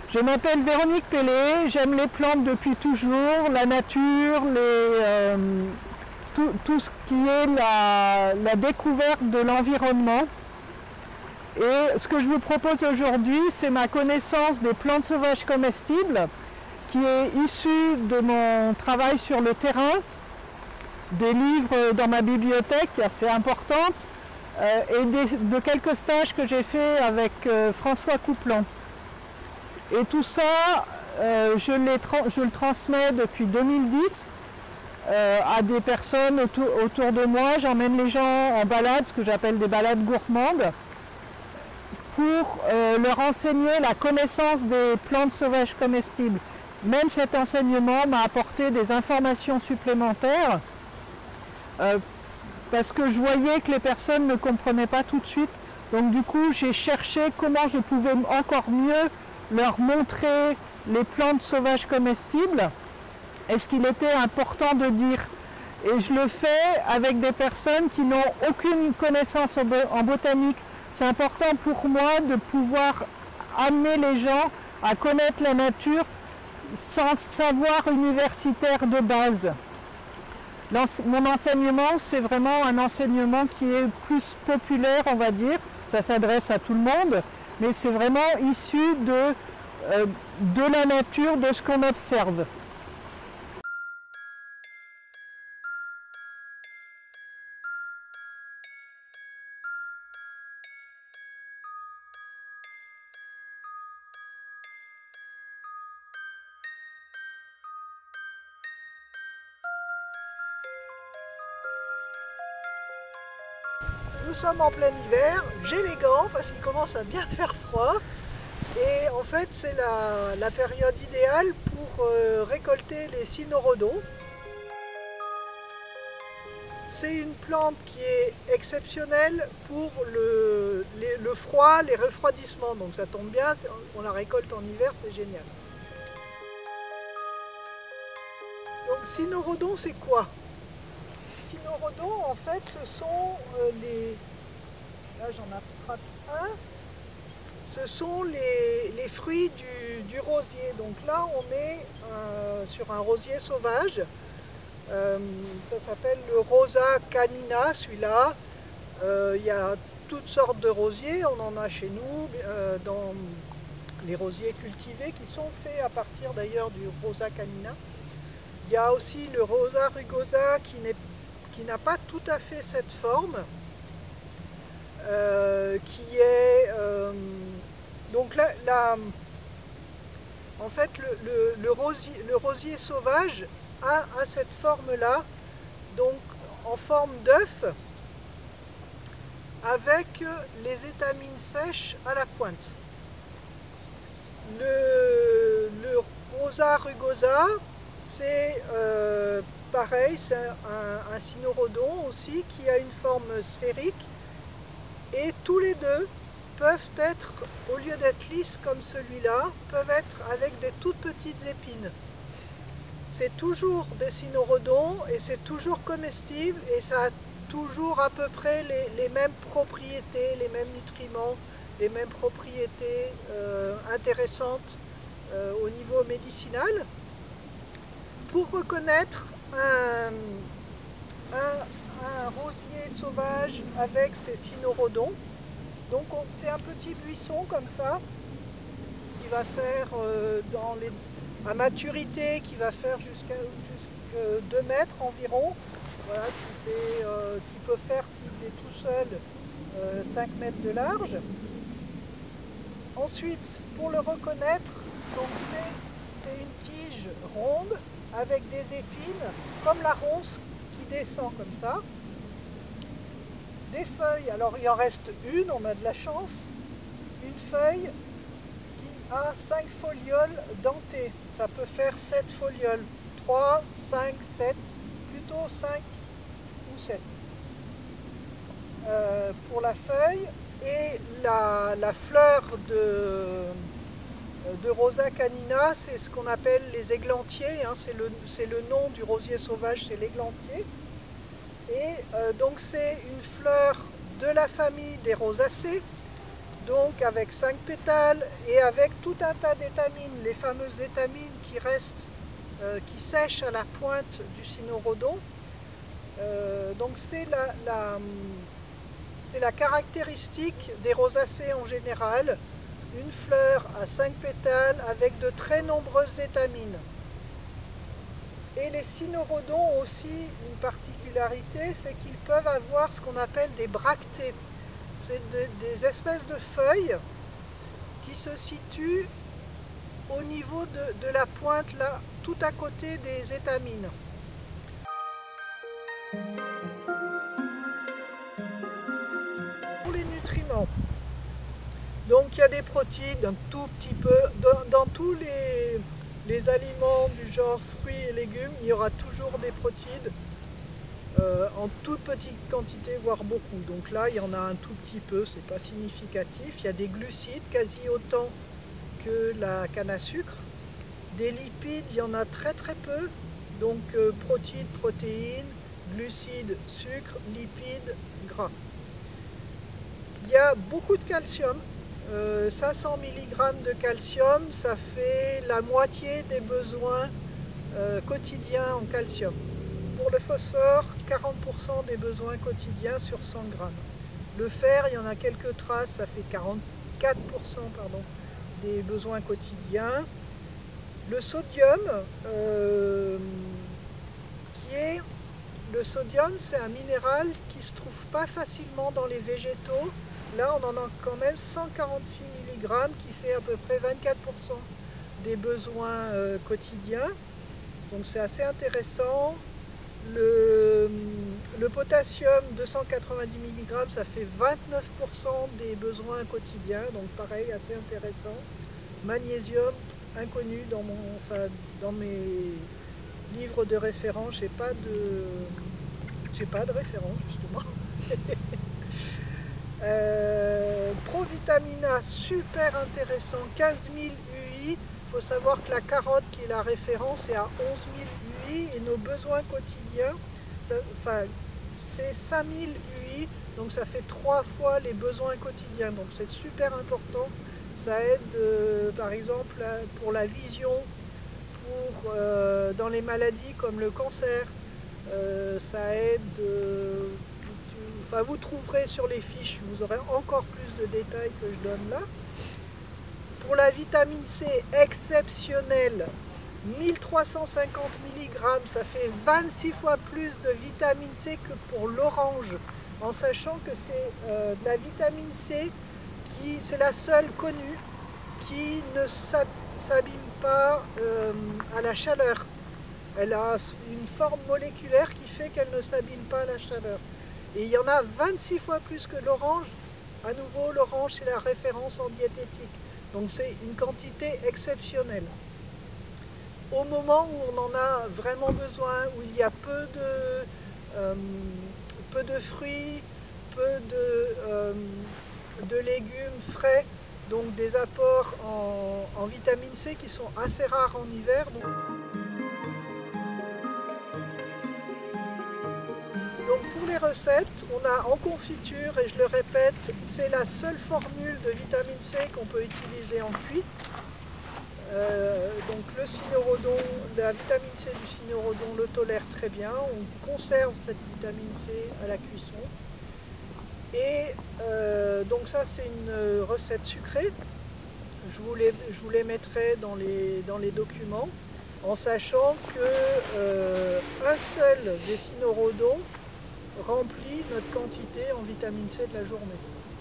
Je m'appelle Véronique Pellet, j'aime les plantes depuis toujours, la nature, tout ce qui est la découverte de l'environnement. Et ce que je vous propose aujourd'hui, c'est ma connaissance des plantes sauvages comestibles, qui est issue de mon travail sur le terrain, des livres dans ma bibliothèque assez importante, et de quelques stages que j'ai fait avec François Couplan. Et tout ça, je le transmets depuis 2010 à des personnes autour de moi. J'emmène les gens en balade, ce que j'appelle des balades gourmandes, pour leur enseigner la connaissance des plantes sauvages comestibles. Même cet enseignement m'a apporté des informations supplémentaires parce que je voyais que les personnes ne comprenaient pas tout de suite. Donc du coup, j'ai cherché comment je pouvais encore mieux leur montrer les plantes sauvages comestibles et ce qu'il était important de dire. Et je le fais avec des personnes qui n'ont aucune connaissance en botanique. C'est important pour moi de pouvoir amener les gens à connaître la nature sans savoir universitaire de base. Mon enseignement, c'est vraiment un enseignement qui est plus populaire, on va dire. Ça s'adresse à tout le monde, mais c'est vraiment issu de la nature, de ce qu'on observe. Nous sommes en plein hiver, j'ai les gants parce qu'il commence à bien faire froid et en fait c'est la période idéale pour récolter les cynorrhodons. C'est une plante qui est exceptionnelle pour le froid, les refroidissements, donc ça tombe bien, on la récolte en hiver, c'est génial. Donc cynorrhodon, c'est quoi? Cynorrhodon, en fait, ce sont les... Là, j'en attrape un. Ce sont les fruits du rosier. Donc là, on est sur un rosier sauvage. Ça s'appelle le Rosa canina, celui-là. Il y a toutes sortes de rosiers. On en a chez nous, dans les rosiers cultivés, qui sont faits à partir d'ailleurs du Rosa canina. Il y a aussi le Rosa rugosa qui n'a pas tout à fait cette forme, qui est donc là, en fait le rosier sauvage a cette forme là, donc en forme d'œuf avec les étamines sèches à la pointe. Le Rosa rugosa, c'est pareil, c'est un cynorrhodon aussi qui a une forme sphérique et tous les deux peuvent être, au lieu d'être lisses comme celui-là, peuvent être avec des toutes petites épines. C'est toujours des cynorrhodons et c'est toujours comestible et ça a toujours à peu près les mêmes propriétés, les mêmes nutriments, les mêmes propriétés intéressantes au niveau médicinal. Pour reconnaître un rosier sauvage avec ses cynorrhodons, donc c'est un petit buisson comme ça qui va faire à maturité, qui va faire jusqu'à 2 mètres environ, voilà, qui peut faire, s'il est tout seul, 5 mètres de large. Ensuite, pour le reconnaître, donc c'est une tige ronde avec des épines, comme la ronce qui descend comme ça. Des feuilles, alors il en reste une, on a de la chance, une feuille qui a 5 folioles dentées. Ça peut faire 7 folioles, 3, 5, 7, plutôt 5 ou 7 pour la feuille. Et la fleur de Rosa canina, c'est ce qu'on appelle les églantiers, hein, c'est le nom du rosier sauvage, c'est l'églantier. Et donc c'est une fleur de la famille des rosacées, donc avec 5 pétales et avec tout un tas d'étamines, les fameuses étamines qui restent, qui sèchent à la pointe du cynorhodon. Donc c'est la caractéristique des rosacées en général, une fleur à 5 pétales avec de très nombreuses étamines. Et les cynorhodons ont aussi une particularité, c'est qu'ils peuvent avoir ce qu'on appelle des bractées. C'est des espèces de feuilles qui se situent au niveau de la pointe, là, tout à côté des étamines. Pour les nutriments, donc il y a des protéines un tout petit peu, dans tous les aliments du genre fruits et légumes, il y aura toujours des protéines en toute petite quantité, voire beaucoup. Donc là, il y en a un tout petit peu, c'est pas significatif. Il y a des glucides, quasi autant que la canne à sucre. Des lipides, il y en a très très peu. Donc protéines, glucides, sucre, lipides, gras. Il y a beaucoup de calcium. 500 mg de calcium, ça fait la moitié des besoins quotidiens en calcium. Pour le phosphore, 40% des besoins quotidiens sur 100 g. Le fer, il y en a quelques traces, ça fait 44% des besoins quotidiens. Le sodium, le sodium, c'est un minéral qui ne se trouve pas facilement dans les végétaux. Là, on en a quand même 146 mg qui fait à peu près 24% des besoins quotidiens. Donc c'est assez intéressant. Le potassium, 290 mg, ça fait 29% des besoins quotidiens. Donc pareil, assez intéressant. Magnésium, inconnu dans mes livres de référence. J'ai pas de référence justement. Provitamine A, super intéressant, 15 000 UI. Il faut savoir que la carotte, qui est la référence, est à 11 000 UI et nos besoins quotidiens, c'est 5 000 UI, donc ça fait 3 fois les besoins quotidiens. Donc c'est super important. Ça aide par exemple pour la vision, dans les maladies comme le cancer, ça aide. Vous trouverez sur les fiches, vous aurez encore plus de détails que je donne là. Pour la vitamine C, exceptionnelle, 1350 mg, ça fait 26 fois plus de vitamine C que pour l'orange, en sachant que c'est de la vitamine C qui, c'est la seule connue qui ne s'abîme pas à la chaleur. Elle a une forme moléculaire qui fait qu'elle ne s'abîme pas à la chaleur. Et il y en a 26 fois plus que l'orange. À nouveau, l'orange, c'est la référence en diététique. Donc c'est une quantité exceptionnelle. Au moment où on en a vraiment besoin, où il y a peu de fruits, peu de légumes frais, donc des apports en vitamine C qui sont assez rares en hiver. Donc pour les recettes, on a en confiture, et je le répète, c'est la seule formule de vitamine C qu'on peut utiliser en cuit. Donc le cynorhodon, la vitamine C du cynorhodon le tolère très bien. On conserve cette vitamine C à la cuisson. Et donc ça c'est une recette sucrée. Je vous les mettrai dans les documents, en sachant que un seul des cynorhodons remplit notre quantité en vitamine C de la journée.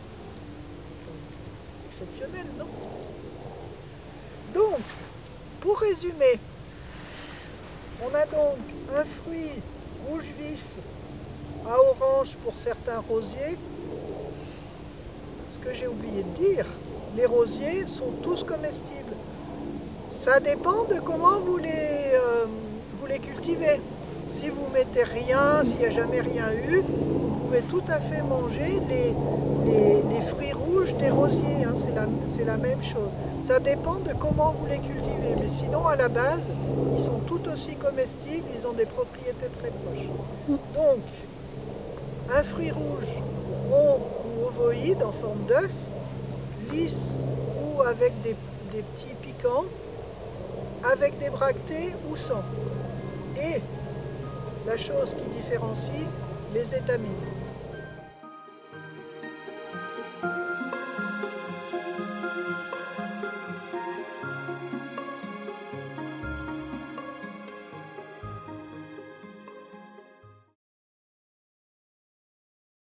Donc, exceptionnel, non? Donc, pour résumer, on a donc un fruit rouge vif à orange pour certains rosiers. Ce que j'ai oublié de dire, les rosiers sont tous comestibles. Ça dépend de comment vous les cultivez. Si vous mettez rien, s'il n'y a jamais rien eu, vous pouvez tout à fait manger les fruits rouges des rosiers, hein, c'est la même chose. Ça dépend de comment vous les cultivez, mais sinon à la base, ils sont tout aussi comestibles, ils ont des propriétés très proches. Donc, un fruit rouge rond ou ovoïde en forme d'œuf, lisses ou avec des petits piquants, avec des bractées ou sans. Et la chose qui différencie, les étamines.